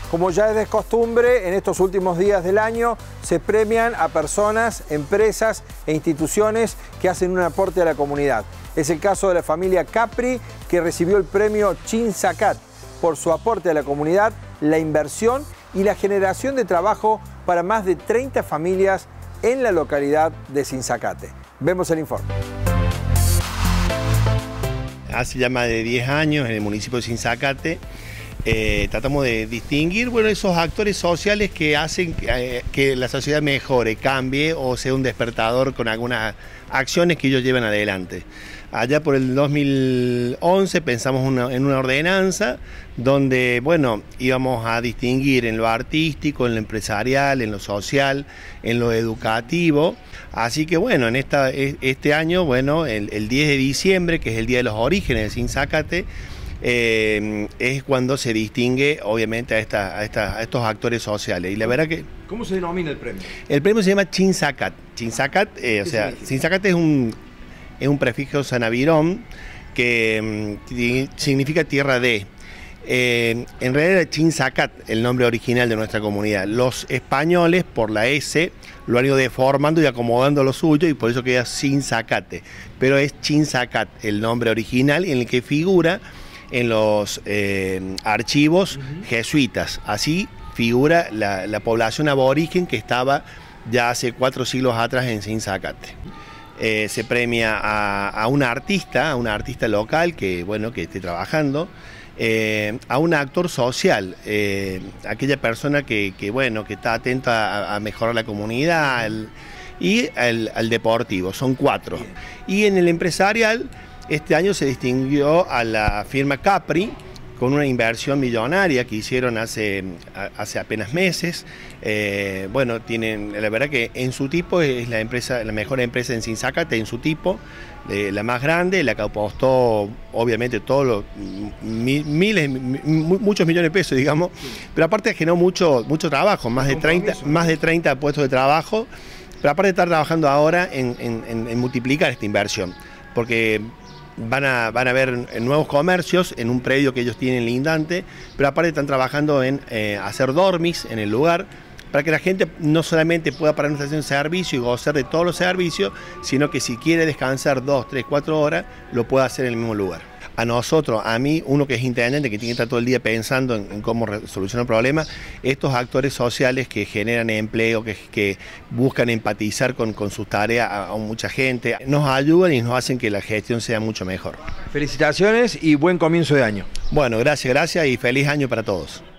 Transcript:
Como ya es de costumbre, en estos últimos días del año se premian a personas, empresas e instituciones que hacen un aporte a la comunidad. Es el caso de la familia Capri, que recibió el premio Chinsacat por su aporte a la comunidad, la inversión y la generación de trabajo para más de 30 familias en la localidad de Sinzacate. Vemos el informe. Hace ya más de 10 años en el municipio de Sinzacate tratamos de distinguir esos actores sociales que hacen que la sociedad mejore, cambie o sea un despertador con algunas acciones que ellos llevan adelante. Allá por el 2011 pensamos en una ordenanza donde íbamos a distinguir en lo artístico, en lo empresarial, en lo social, en lo educativo. Así que en este año, el 10 de diciembre, que es el Día de los Orígenes de Sinzacate, es cuando se distingue obviamente a estos actores sociales. Y la verdad que... ¿Cómo se denomina el premio? El premio se llama Chinsacat. Chinsacat, Chinsacat es un prefijo sanavirón que significa tierra de. En realidad era Chinsacat el nombre original de nuestra comunidad. Los españoles, por la S, lo han ido deformando y acomodando lo suyo y por eso queda Sinzacate. Pero es Chinsacat el nombre original en el que figura en los archivos jesuitas. Así figura la población aborigen que estaba ya hace 4 siglos atrás en Sinzacate. Se premia a una artista local que esté trabajando, a un actor social, aquella persona que está atenta a mejorar la comunidad, y al deportivo. Son 4. Y en el empresarial, este año se distinguió a la firma Capri con una inversión millonaria que hicieron hace apenas meses. Tienen, la verdad que en su tipo es la mejor empresa en Sinzacate, en su tipo, la más grande, la que apostó obviamente todos los muchos millones de pesos, digamos, pero aparte generó mucho trabajo, más de 30 puestos de trabajo, pero aparte de estar trabajando ahora en multiplicar esta inversión, porque van a haber nuevos comercios en un predio que ellos tienen lindante, pero aparte están trabajando en hacer dormis en el lugar, para que la gente no solamente pueda parar en una estación de servicio y gozar de todos los servicios, sino que si quiere descansar 2, 3, 4 horas, lo pueda hacer en el mismo lugar. A nosotros, a mí, uno que es intendente, que tiene que estar todo el día pensando en cómo solucionar el problema, estos actores sociales que generan empleo, que buscan empatizar con sus tareas a mucha gente, nos ayudan y nos hacen que la gestión sea mucho mejor. Felicitaciones y buen comienzo de año. Bueno, gracias y feliz año para todos.